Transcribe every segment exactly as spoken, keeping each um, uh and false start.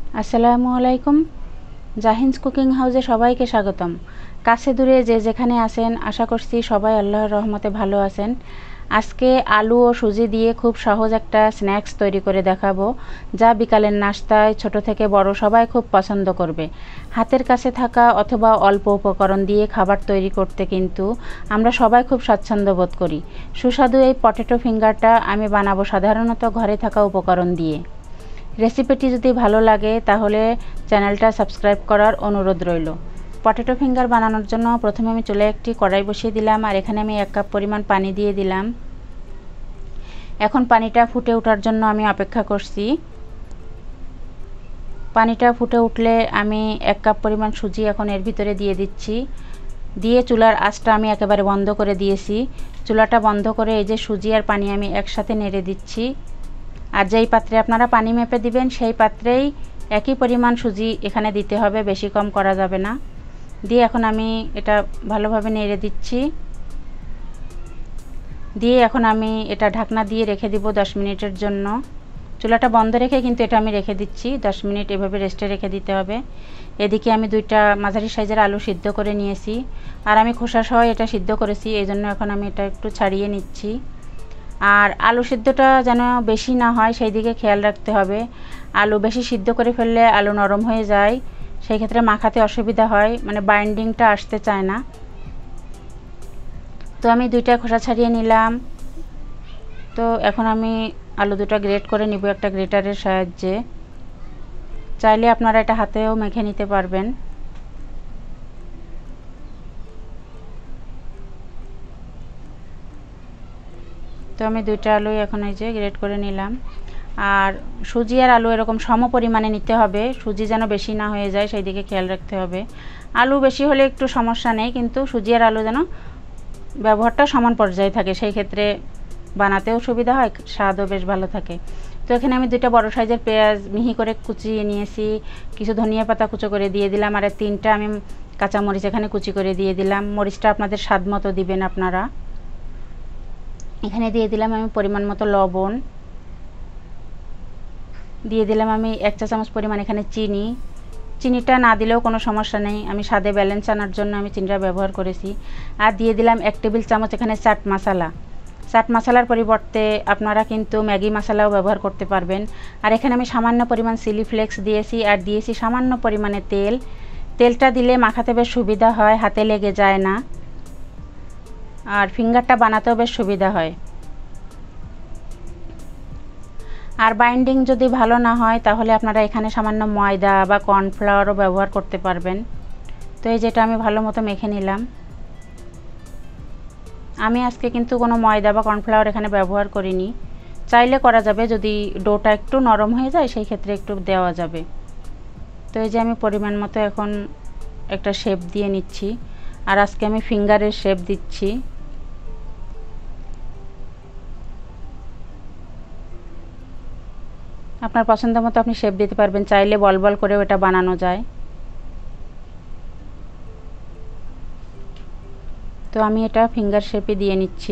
আসসালামু আলাইকুম। জাহিনস কুকিং হাউসে সবাইকে স্বাগতম। কাছে দূরে যে যেখানে আছেন আশা করছি সবাই আল্লাহর রহমতে ভালো আছেন। আজকে আলু ও সুজি দিয়ে খুব সহজ একটা স্ন্যাক্স তৈরি করে দেখাবো, যা বিকালের নাস্তায় ছোট থেকে বড় সবাই খুব পছন্দ করবে। হাতের কাছে থাকা অথবা অল্প উপকরণ দিয়ে খাবার তৈরি করতে কিন্তু আমরা সবাই খুব স্বাচ্ছন্দ্য বোধ করি। সুস্বাদু এই পটেটো ফিঙ্গারটা আমি বানাবো সাধারণত ঘরে থাকা উপকরণ দিয়ে। রেসিপিটি যদি ভালো লাগে তাহলে চ্যানেলটা সাবস্ক্রাইব করার অনুরোধ রইল। পটেটো ফিঙ্গার বানানোর জন্য প্রথমে আমি চুলায় একটি কড়াই বসিয়ে দিলাম, আর এখানে আমি এক কাপ পরিমাণ পানি দিয়ে দিলাম। এখন পানিটা ফুটে ওঠার জন্য আমি অপেক্ষা করছি। পানিটা ফুটে উঠলে আমি এক কাপ পরিমাণ সুজি এখন এর ভিতরে দিয়ে দিচ্ছি। দিয়ে চুলার আঁচটা আমি একেবারে বন্ধ করে দিয়েছি। চুলাটা বন্ধ করে এই যে সুজি আর পানি আমি একসাথে নেড়ে দিচ্ছি। আর যেই পাত্রে আপনারা পানি মেপে দিবেন সেই পাত্রেই একই পরিমাণ সুজি এখানে দিতে হবে, বেশি কম করা যাবে না। দিয়ে এখন আমি এটা ভালোভাবে নেড়ে দিচ্ছি। দিয়ে এখন আমি এটা ঢাকনা দিয়ে রেখে দিব দশ মিনিটের জন্য। চুলাটা বন্ধ রেখে কিন্তু এটা আমি রেখে দিচ্ছি দশ মিনিট, এভাবে রেস্টে রেখে দিতে হবে। এদিকে আমি দুইটা মাঝারি সাইজের আলু সিদ্ধ করে নিয়েছি, আর আমি খোসা সহ এটা সিদ্ধ করেছি, এই জন্য এখন আমি এটা একটু ছাড়িয়ে নিচ্ছি। আর আলু সিদ্ধটা যেন বেশি না হয় সেই দিকে খেয়াল রাখতে হবে। আলু বেশি সিদ্ধ করে ফেললে আলু নরম হয়ে যায়, সেই ক্ষেত্রে মাখাতে অসুবিধা হয়, মানে বাইন্ডিংটা আসতে চায় না। তো আমি দুইটা খোসা ছাড়িয়ে নিলাম। তো এখন আমি আলু দুটো গ্রেট করে নিব একটা গ্রেটারের সাহায্যে। চাইলে আপনারা এটা হাতেও মেখে নিতে পারবেন। তো আমি দুইটা আলু এখন এই যে গ্রেট করে নিলাম। আর সুজি আর আলু এরকম সম পরিমাণে নিতে হবে, সুজি যেন বেশি না হয়ে যায় সেই দিকে খেয়াল রাখতে হবে। আলু বেশি হলে একটু সমস্যা নেই, কিন্তু সুজি আর আলু যেন ব্যবহারটা সমান পর্যায়ে থাকে, সেই ক্ষেত্রে বানাতেও সুবিধা হয়, স্বাদও বেশ ভালো থাকে। তো এখানে আমি দুইটা বড় সাইজের পেঁয়াজ মিহি করে কুচিয়ে নিয়েছি, কিছু ধনিয়া পাতা কুচো করে দিয়ে দিলাম, আর তিনটা আমি কাঁচা মরিচ এখানে কুচি করে দিয়ে দিলাম। মরিচটা আপনাদের স্বাদ মতো দিবেন আপনারা। এখানে দিয়ে দিলাম আমি পরিমাণ মতো লবণ, দিয়ে দিলাম আমি এক চা চামচ পরিমাণ এখানে চিনি। চিনিটা না দিলেও কোনো সমস্যা নেই, আমি স্বাদে ব্যালেন্স আনার জন্য আমি চিনিটা ব্যবহার করেছি। আর দিয়ে দিলাম এক টেবিল চামচ এখানে চাট মশলা। চাট মশলার পরিবর্তে আপনারা কিন্তু ম্যাগি মশলাও ব্যবহার করতে পারবেন। আর এখানে আমি সামান্য পরিমাণ চিলি ফ্লেক্স দিয়েছি, আর দিয়েছি সামান্য পরিমাণে তেল। তেলটা দিলে মাখাতে বেশ সুবিধা হয়, হাতে লেগে যায় না, আর ফিঙ্গারটা বানাতেও বেশ সুবিধা হয়। আর বাইন্ডিং যদি ভালো না হয় তাহলে আপনারা এখানে সামান্য ময়দা বা কর্নফ্লাওয়ারও ব্যবহার করতে পারবেন। তো এই যেটা আমি ভালো মতো মেখে নিলাম। আমি আজকে কিন্তু কোনো ময়দা বা কর্নফ্লাওয়ার এখানে ব্যবহার করিনি, চাইলে করা যাবে, যদি ডোটা একটু নরম হয়ে যায় সেই ক্ষেত্রে একটু দেওয়া যাবে। তো এই যে আমি পরিমাণ মতো এখন একটা শেপ দিয়ে নিচ্ছি, আর আজকে আমি ফিঙ্গারের শেপ দিচ্ছি। আপনার পছন্দ মতো আপনি শেপ দিতে পারবেন, চাইলে বল বল করেও এটা বানানো যায়। তো আমি এটা ফিঙ্গার শেপে দিয়ে নিচ্ছি।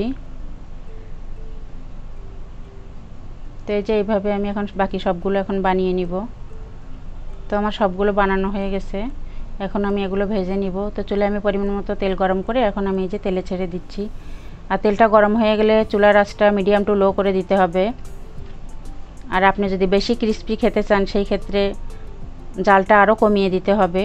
তো এই যে এইভাবে আমি এখন বাকি সবগুলো এখন বানিয়ে নিব। তো আমার সবগুলো বানানো হয়ে গেছে, এখন আমি এগুলো ভেজে নিব। তো চুলে আমি পরিমাণ মতো তেল গরম করে এখন আমি এই যে তেলে ছেড়ে দিচ্ছি। আর তেলটা গরম হয়ে গেলে চুলার আঁচটা মিডিয়াম টু লো করে দিতে হবে। আর আপনি যদি বেশি ক্রিস্পি খেতে চান সেই ক্ষেত্রে জালটা আরও কমিয়ে দিতে হবে।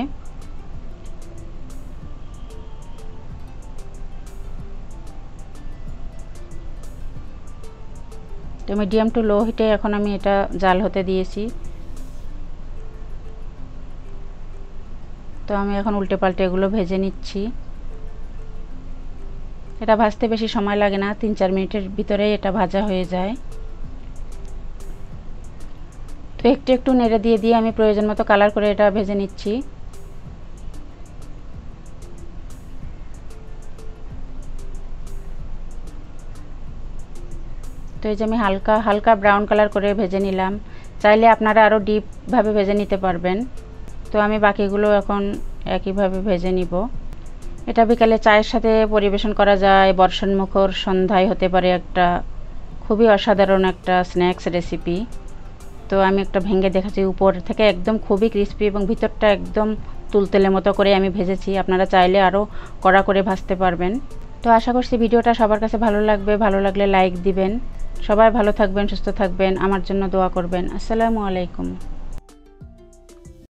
তো মিডিয়াম টু লো হিটে এখন আমি এটা জাল হতে দিয়েছি। তো আমি এখন উল্টে পাল্টে এগুলো ভেজে নিচ্ছি। এটা ভাজতে বেশি সময় লাগে না, তিন চার মিনিটের ভিতরেই এটা ভাজা হয়ে যায়। তো একটু একটু নেড়ে দিয়ে দিয়ে আমি প্রয়োজন মতো কালার করে এটা ভেজে নিচ্ছি। তো এই যে আমি হালকা হালকা ব্রাউন কালার করে ভেজে নিলাম, চাইলে আপনারা আরও ডিপভাবে ভেজে নিতে পারবেন। তো আমি বাকিগুলো এখন একইভাবে ভেজে নিব। এটা বিকালে চায়ের সাথে পরিবেশন করা যায়, বর্ষণমুখর সন্ধ্যায় হতে পারে একটা খুবই অসাধারণ একটা স্ন্যাক্স রেসিপি। তো তো আমি একটা ভেঙে দেখাচ্ছি, উপর থেকে একদম খুবই ক্রিস্পি এবং ভিতরটা একদম তুলতেলের মতো করে আমি ভেজেছি। আপনারা চাইলে আরও কড়া করে ভাজতে পারবেন। তো আশা করছি ভিডিওটা সবার কাছে ভালো লাগবে। ভালো লাগলে লাইক দিবেন। সবাই ভালো থাকবেন, সুস্থ থাকবেন, আমার জন্য দোয়া করবেন। আসসালামু আলাইকুম।